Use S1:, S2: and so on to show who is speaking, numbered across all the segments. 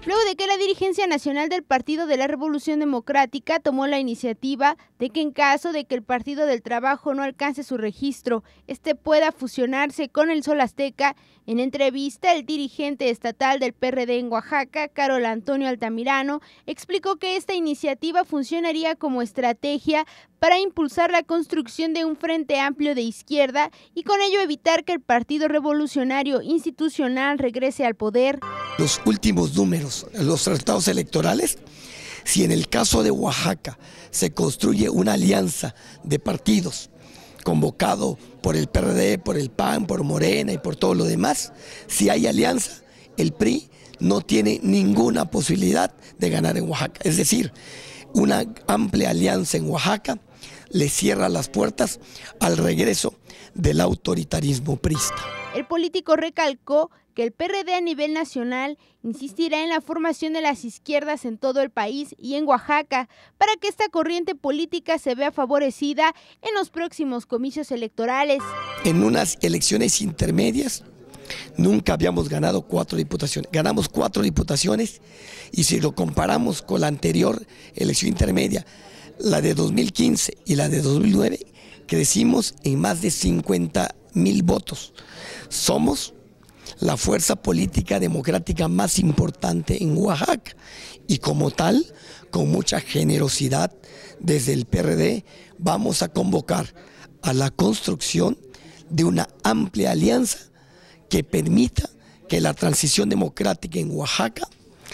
S1: luego de que la dirigencia nacional del Partido de la Revolución Democrática tomó la iniciativa de que en caso de que el Partido del Trabajo no alcance su registro, pueda fusionarse con el Sol Azteca. En entrevista, el dirigente estatal del PRD en Oaxaca, Carol Antonio Altamirano, explicó que esta iniciativa funcionaría como estrategia para impulsar la construcción de un frente amplio de izquierda y con ello evitar que el Partido Revolucionario Institucional regrese al poder.
S2: Los últimos números, los resultados electorales, si en el caso de Oaxaca se construye una alianza de partidos convocado por el PRD, por el PAN, por Morena y por todo lo demás, si hay alianza, el PRI no tiene ninguna posibilidad de ganar en Oaxaca. Es decir, una amplia alianza en Oaxaca le cierra las puertas al regreso del autoritarismo priista.
S1: El político recalcó que el PRD a nivel nacional insistirá en la formación de las izquierdas en todo el país y en Oaxaca para que esta corriente política se vea favorecida en los próximos comicios electorales.
S2: En unas elecciones intermedias nunca habíamos ganado 4 diputaciones. Ganamos 4 diputaciones y si lo comparamos con la anterior elección intermedia, la de 2015 y la de 2009, crecimos en más de 50,000 votos. Somos la fuerza política democrática más importante en Oaxaca y como tal, con mucha generosidad desde el PRD, vamos a convocar a la construcción de una amplia alianza que permita que la transición democrática en Oaxaca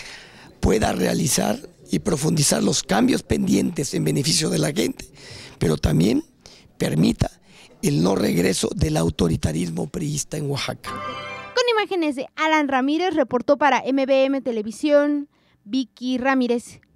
S2: pueda realizar y profundizar los cambios pendientes en beneficio de la gente, pero también permita el no regreso del autoritarismo priista en Oaxaca.
S1: Con imágenes de Alan Ramírez, reportó para MBM Televisión, Vicky Ramírez.